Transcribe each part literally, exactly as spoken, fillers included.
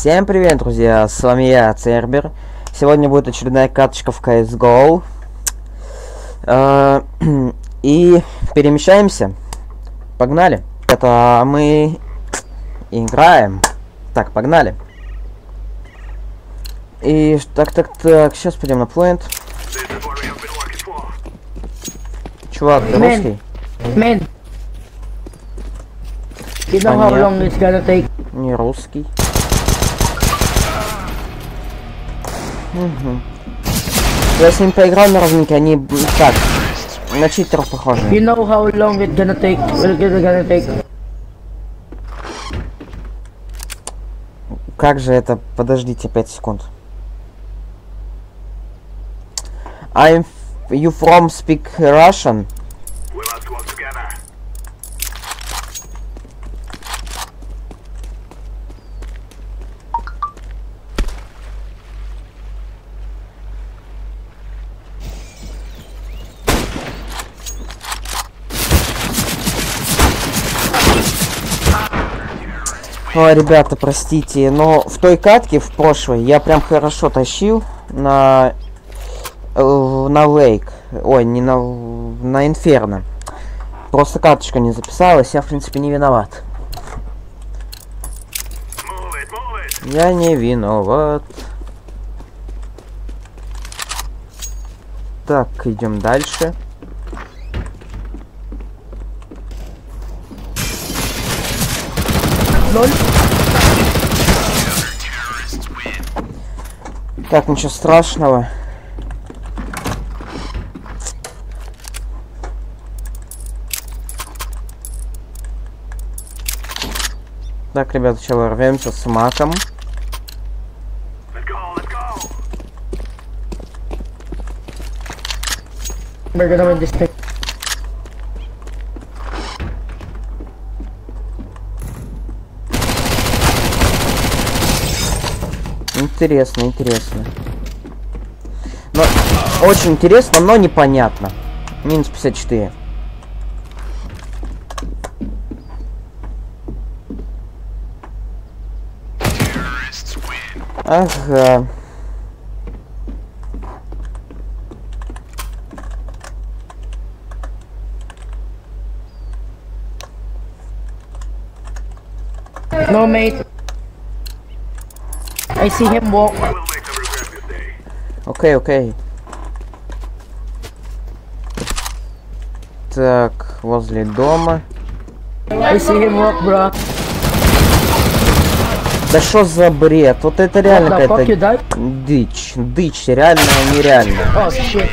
Всем привет, друзья, с вами я, Цербер. Сегодня будет очередная каточка в си эс го. И перемещаемся. Погнали. Это мы играем. Так, погнали. И так, так, так, сейчас пойдем на плент. Чувак, ты русский? Man, you know how long it's gonna take? Не русский. Угу. Я с ним поиграл на ровненько, они так, на читеров похожи. You know how long it's gonna take? It's gonna take? Как же это? Подождите пять секунд. I'm... You from speak Russian? Ой, ребята, простите, но в той катке, в прошлой, я прям хорошо тащил на... на Лейк. Ой, не на... на Инферно. Просто каточка не записалась, я, в принципе, не виноват. Я не виноват. Так, идем дальше. Лоль. Так, ничего страшного. Так, ребята, сейчас рвемся с маком. We're gonna win this thing. Интересно, интересно. Но очень интересно, но непонятно. Минус пятьдесят четыре. Ага. No, mate. I see him walk. Окей, окей. Так, возле дома. I see him walk, bro. Да что за бред? Вот это реально What the fuck, you какая-то died? дичь. Дичь, реально нереально. Oh shit.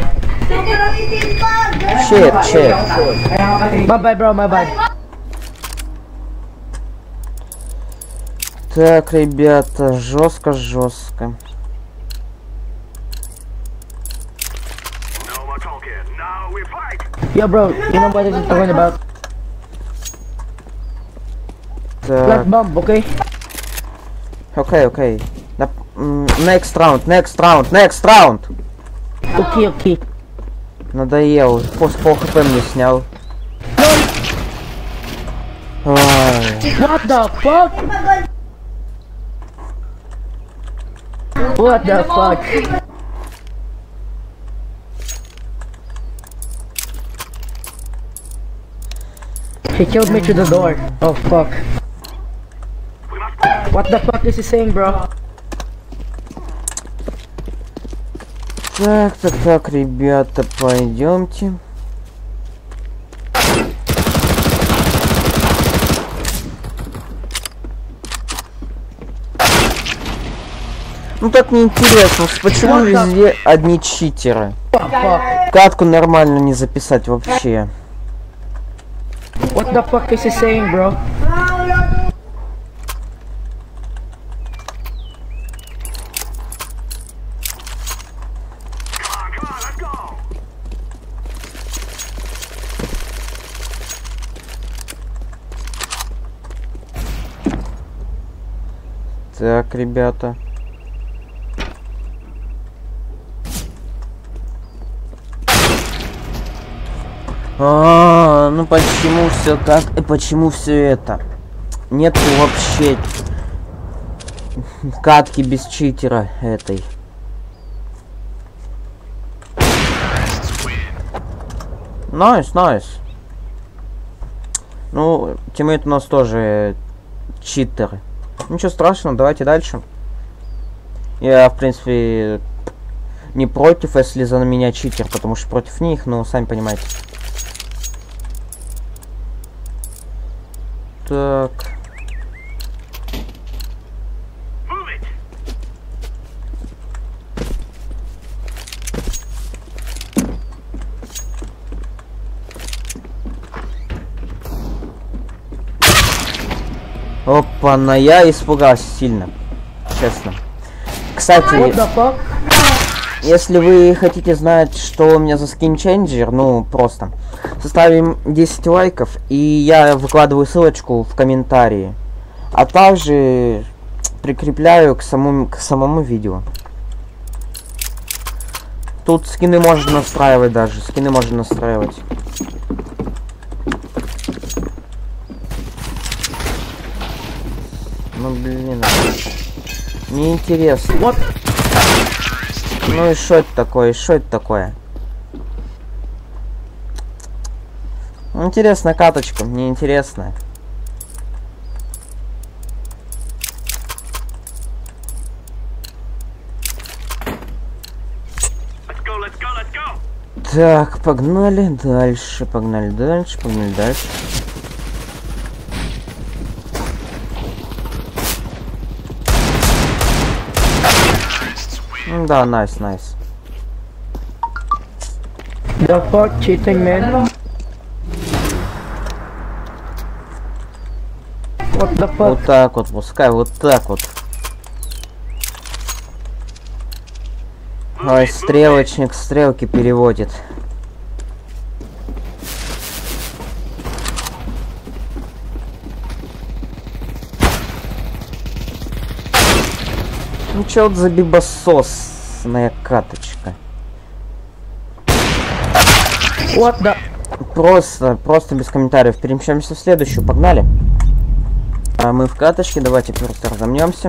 Чет, чет. My bad, bro. My bad. Так, ребята, жестко, жестко. Yo, bro. You know what I'm talking about? Так, Black bomb, okay? окей, окей. На- м, Next round, next round, next round. Okay, okay. Надоел, после пол хп мне снял. Ой. What the fuck? What the fuck? He killed me through the door. Oh fuck. What the fuck is he saying, bro? Так, так, так, ребята, пойдемте. Ну так неинтересно, почему везде одни читеры? What the fuck? Катку нормально не записать вообще. What the fuck is he saying, bro? Так, ребята. А, ну почему все так и почему все это? Нет вообще Катки без читера этой. Найс, найс. Ну, тиммейт у нас тоже читеры. Ничего страшного, давайте дальше. Я, в принципе, не против, если за меня читер, потому что против них, ну, сами понимаете. Так. Опа, на я испугался сильно, честно. Кстати, если вы хотите знать, что у меня за скинченджер, ну просто составим десять лайков, и я выкладываю ссылочку в комментарии, а также прикрепляю к самому к самому видео. Тут скины можно настраивать даже, скины можно настраивать. Ну блин, неинтересно. What? Ну и что это такое? Что это такое? Интересная каточка, мне интересная. Так, погнали дальше, погнали дальше, погнали дальше. Да, найс, найс. The fuck, cheating, man? What the fuck? Вот так вот, пускай вот так вот. Ой, стрелочник стрелки переводит. Ну чё вот за бибососная каточка? What the? Просто, просто без комментариев. Перемещаемся в следующую, погнали. А мы в каточке, давайте просто разомнемся.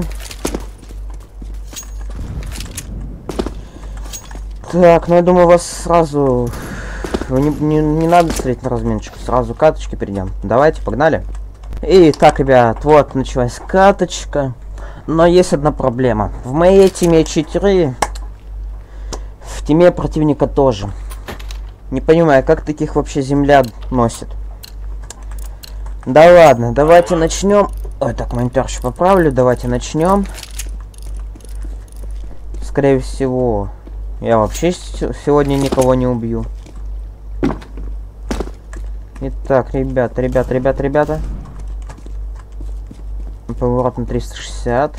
Так, ну я думаю, вас сразу... Не, не, не надо смотреть на разменчик, сразу каточки перейдем. Давайте, погнали. И так, ребят, вот началась каточка. Но есть одна проблема. В моей тиме читеры, в тиме противника тоже. Не понимаю, как таких вообще земля носит. Да ладно, давайте начнем. Ой, так, монитор еще поправлю. Давайте начнем. Скорее всего, я вообще сегодня никого не убью. Итак, ребята, ребята, ребята, ребята. Поворот на триста шестьдесят.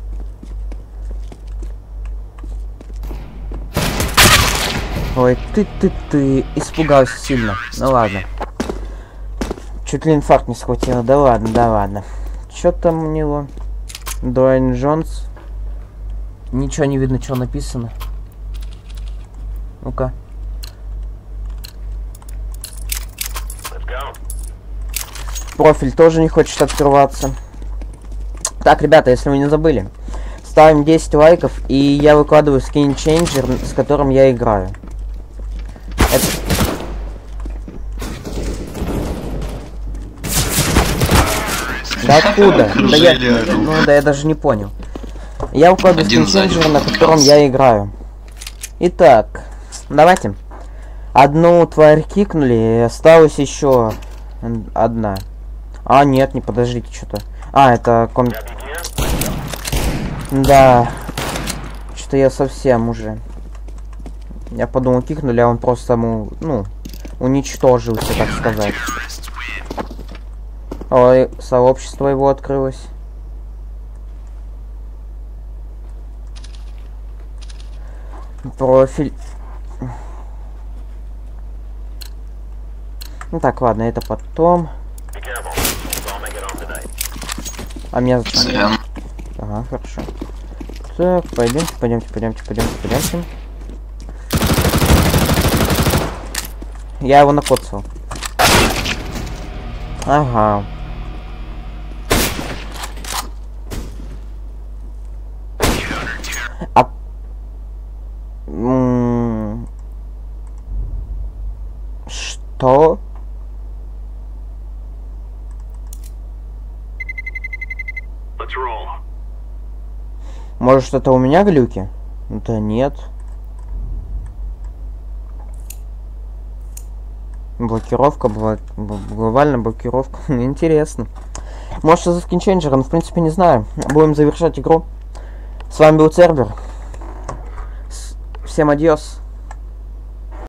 Ой, ты, ты, ты. Испугался сильно. Ну ладно. Чуть ли инфаркт не схватило. Да ладно, да ладно. Чё там у него? Дуэйн Джонс. Ничего не видно, что написано. Ну-ка. Профиль тоже не хочет открываться. Так, ребята, если вы не забыли, ставим десять лайков, и я выкладываю скинченджер, с которым я играю. Это... Да откуда? Да я... Ну да, я даже не понял. Я выкладываю скинченджер, на котором я играю. Итак, давайте. Одну тварь кикнули, и осталась еще одна. А, нет, не подождите, что-то. А, это ком... Да. Что-то я совсем уже. Я подумал, кикнули, а он просто ему, ну, уничтожился, так сказать. Ой, сообщество его открылось. Профиль. Ну так, ладно, это потом. А меня... Ага, хорошо. Так, пойдемте, пойдемте, пойдемте, пойдемте, пойдемте. Я его накоцал. Ага. Что? Может, это у меня глюки? Да нет. Блокировка, бла... глобальная блокировка. Интересно. Может, это скинченджер, но в принципе не знаю. Будем завершать игру. С вами был Цербер. С... Всем адьос.